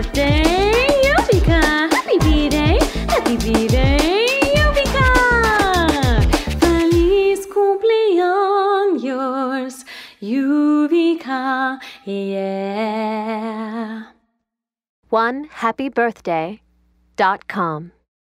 birthday, Yuvika! Happy B-Day! Happy B-Day, Yuvika! Feliz cumpleaños, Yuvika, yeah! OneHappyBirthday.com